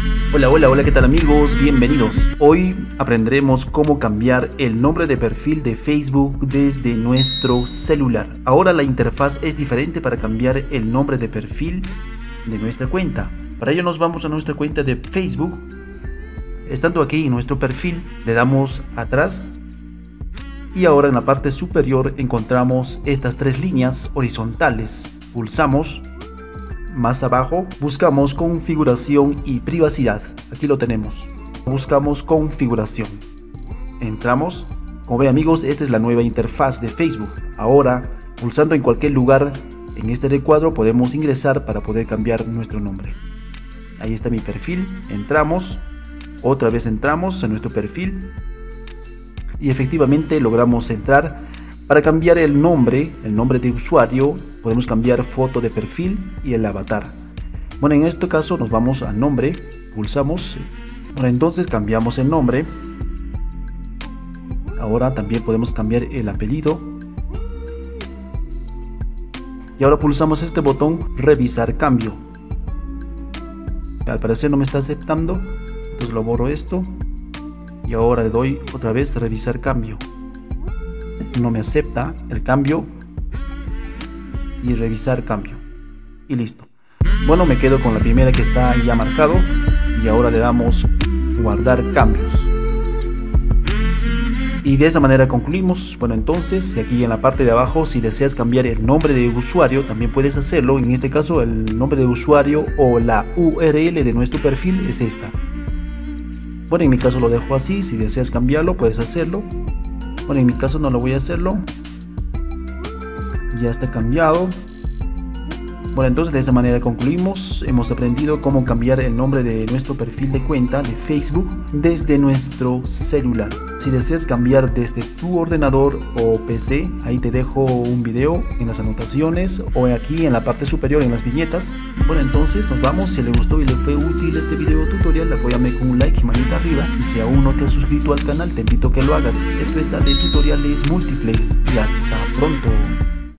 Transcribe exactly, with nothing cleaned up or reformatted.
Hola, hola, hola, ¿qué tal amigos? Bienvenidos. Hoy aprenderemos cómo cambiar el nombre de perfil de Facebook desde nuestro celular. Ahora la interfaz es diferente para cambiar el nombre de perfil de nuestra cuenta. Para ello nos vamos a nuestra cuenta de Facebook. Estando aquí en nuestro perfil, le damos atrás y ahora en la parte superior encontramos estas tres líneas horizontales. Pulsamos. Más abajo buscamos configuración y privacidad. Aquí lo tenemos. Buscamos configuración. Entramos. Como ven amigos, esta es la nueva interfaz de Facebook. Ahora, pulsando en cualquier lugar en este recuadro podemos ingresar para poder cambiar nuestro nombre. Ahí está mi perfil. Entramos. Otra vez entramos en nuestro perfil. Y efectivamente logramos entrar. Para cambiar el nombre, el nombre de usuario, podemos cambiar foto de perfil y el avatar. Bueno, en este caso nos vamos a nombre, pulsamos, bueno, entonces cambiamos el nombre. Ahora también podemos cambiar el apellido. Y ahora pulsamos este botón, revisar cambio. Al parecer no me está aceptando, entonces lo borro esto. Y ahora le doy otra vez revisar cambio. No me acepta el cambio y revisar cambio y listo. Bueno, me quedo con la primera que está ya marcado y ahora le damos guardar cambios y de esa manera concluimos. Bueno, entonces aquí en la parte de abajo, si deseas cambiar el nombre de usuario también puedes hacerlo. En este caso el nombre de usuario o la U R L de nuestro perfil es esta. Bueno, en mi caso lo dejo así. Si deseas cambiarlo puedes hacerlo. Bueno, en mi caso no lo voy a hacerlo. Ya está cambiado. Bueno, entonces de esa manera concluimos. Hemos aprendido cómo cambiar el nombre de nuestro perfil de cuenta de Facebook desde nuestro celular. Si deseas cambiar desde tu ordenador o P C, ahí te dejo un video en las anotaciones o aquí en la parte superior en las viñetas. Bueno, entonces nos vamos. Si le gustó y le fue útil este video tutorial, apóyame con un like y manita arriba. Y si aún no te has suscrito al canal, te invito a que lo hagas. Esto es Ale Tutoriales Multiplex y hasta pronto.